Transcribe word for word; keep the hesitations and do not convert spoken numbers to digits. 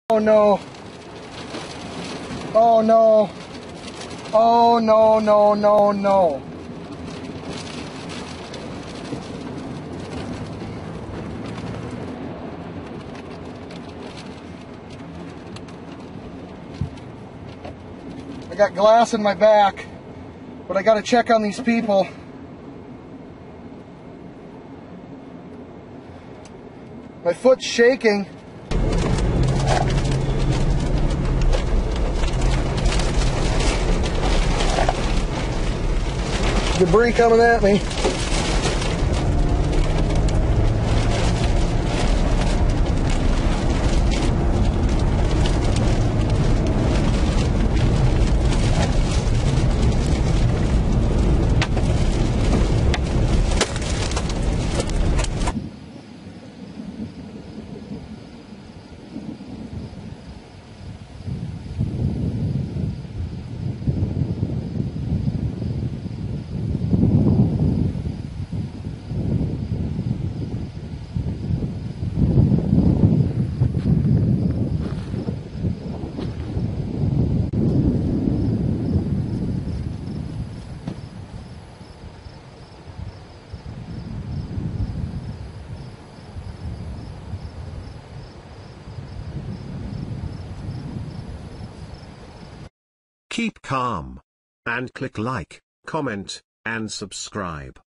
Oh no. Oh no. Oh no, no, no, no. I got glass in my back, but I gotta check on these people. My foot's shaking. Debris coming at me. Keep calm. And click like, comment, and subscribe.